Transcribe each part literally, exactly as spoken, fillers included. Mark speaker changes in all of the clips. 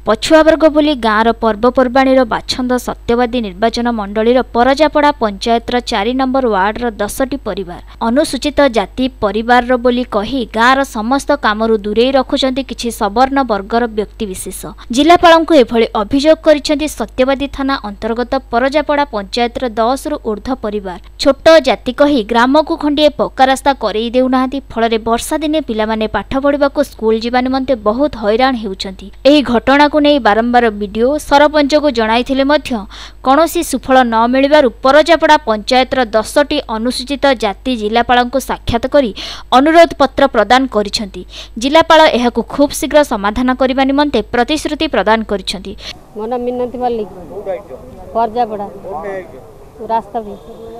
Speaker 1: पछुआ वर्ग बोली गाँवर पर्वपर्वाणी बाछंद सत्यवादी निर्वाचन मंडलीर परजापड़ा पंचायतर चार नंबर वार्डर दसटी परिवार अनुसूचित जाति परिवार बोली कही गाँवर समस्त कामरू दूरे रखुचंती किछि सवर्ण वर्गर व्यक्तिविशेष। जिलापाल को एभली अभियोग करिसेंती सत्यवादी थाना अंतर्गत परजापड़ा पंचायतर दस रु ऊर्ध्व परिवार। छोट जाति कही ग्राम को खंडिए पक्का रास्ता करई देउनाहांती, फल वर्षा दिने पिलामाने पाठ पढ़िबाकू स्कूल जिबा निमंते बहुत हैरान हेउचंती। एही घटना को नहीं बारंबार वीडियो सरपंच को जणाइथिले मध्य कौनसी सुफल न मिलिबारु परजापड़ा पंचायतर दसटी अनुसूचित जाति जिलापाल को साक्षात करी अनुरोध पत्र प्रदान करिसेंती। जिलापाल एहाकू खूब शीघ्र समाधान करबा निमंते प्रतिश्रुति प्रदान करिसेंती।
Speaker 2: मन मिनती मल्लिक परजापड़ा रास्ता भी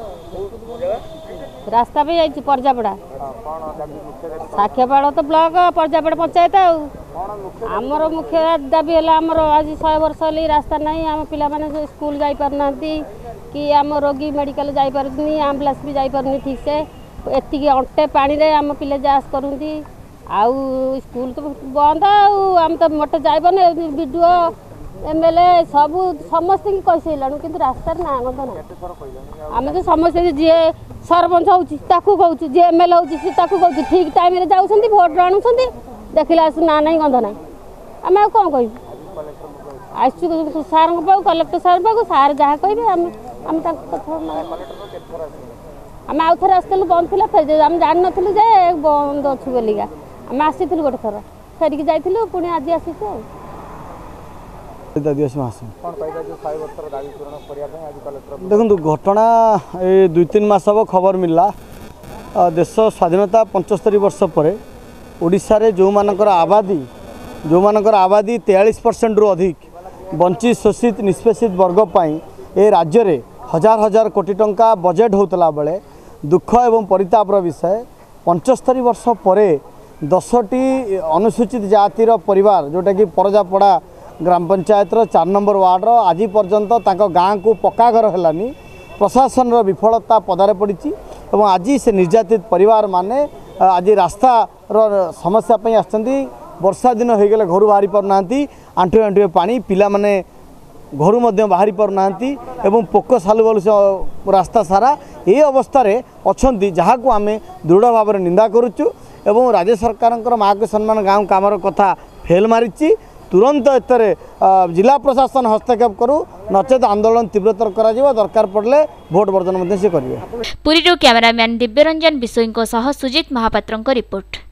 Speaker 2: रास्ता भी जाइए परजापड़ा साक्षापाल तो ब्लॉक परजापड़ा पंचायत आमर मुख्य दाबी है आमर आज शहे वर्ष है रास्ता नहीं आम पिला माने स्कूल जाई पारना कि आम रोगी मेडिकल जाई पारनी आम्बुलांस भी जाई पारनी ठीक से एतिकी अंटे पानी रे आम पिले जास करती आउ स्कूल तो बंद आम तो मोटे जाइबने वीडियो एमएलए सब समस्त की कही सारे कि रास्तार ना गंध ना आम तो समस्त जी सरपंच हो कहूँ जी एमएलए हो ठीक टाइम रे जाऊँ भोट आणुंट देखला ना नहीं गंध ना आम आ कौन कह आसु सार पाक कलेक्टर सार पाक सार जहाँ कहे आम आम आम आउ थे आसलु बंद थी फेर आम जान नु जे बंद अच्छु बोलिका आम आसी गोटे थर फेरिकी जाइलु पुणी आज आसी
Speaker 3: देखो घटना ये दुई तीन मास हम खबर मिलला देश स्वाधीनता पचहत्तर वर्ष पर ओडिशा रे जो मानकर आबादी जो मानकर आबादी तेयालीस परसेंट रु अधिक वंचित शोषित निष्पेषित वर्ग पाई ए राज्य रे हजार हजार कोटी टंका बजेट होतला बेले दुख एवं परितापर विषय पचहत्तर वर्ष पर दसटी अनुसूचित जातिर परिवार जोटा कि परजापड़ा ग्राम पंचायतर चार नंबर वार्डर आज पर्यंत तांको गाँ को पक्का घर हेलानी प्रशासन विफलता पदारे पड़ी एवं आज से निर्यातित परिवार माने आज रास्ता समस्या पे आसछंती वर्षा दिन हो गले घर बाहरी पार नांती आंठु आंठु पानी पिला माने घर मध्य बाहरी पार नांती एवं पोक सालु बालु रास्ता सारा ये अवस्था रे अछंती जहाँ को आमे दृढ़ भाव निंदा करुचु एवं राज्य सरकार माँ के सम्मान गाँव कामर कथा फेल मारिची तुरंत एतरे जिला प्रशासन हस्तक्षेप करू नचेत आंदोलन तीव्रतर करा जिवो दरकार पड़ले भोट वर्जन मध्य से करिवे।
Speaker 1: पुरी कैमरामैन दिव्यरंजन बिशोई सह सुजित महापात्र रिपोर्ट।